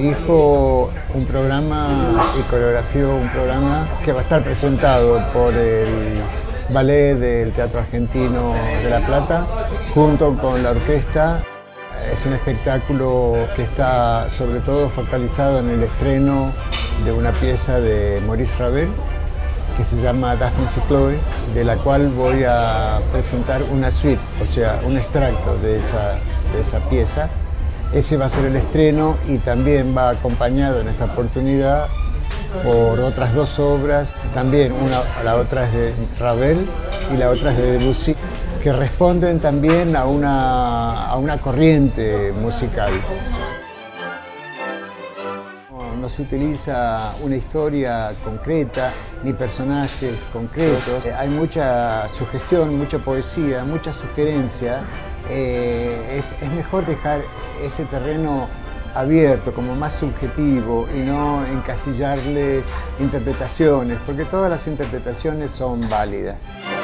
Dirijo un programa y coreografío un programa que va a estar presentado por el Ballet del Teatro Argentino de La Plata junto con la orquesta. Es un espectáculo que está sobre todo focalizado en el estreno de una pieza de Maurice Ravel que se llama Daphnis y Chloe, de la cual voy a presentar una suite, o sea, un extracto de esa pieza. Ese va a ser el estreno y también va acompañado en esta oportunidad por otras dos obras, también la otra es de Ravel y la otra es de Debussy, que responden también a una corriente musical. No se utiliza una historia concreta ni personajes concretos. Hay mucha sugestión, mucha poesía, mucha sugerencia. Es mejor dejar ese terreno abierto, como más subjetivo, y no encasillarles interpretaciones, porque todas las interpretaciones son válidas.